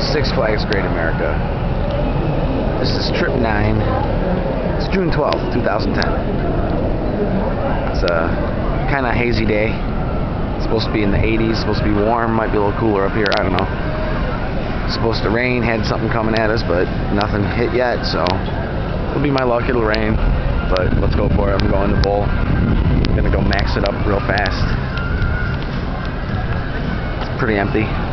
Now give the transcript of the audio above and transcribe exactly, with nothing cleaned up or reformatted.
Six Flags Great America. This is trip nine. It's June twelfth, two thousand ten. It's a kind of hazy day. It's supposed to be in the eighties, supposed to be warm, might be a little cooler up here, I don't know. It's supposed to rain, had something coming at us, but nothing hit yet, so it'll be my luck, it'll rain. But let's go for it. I'm going to bowl. I'm gonna go max it up real fast. It's pretty empty.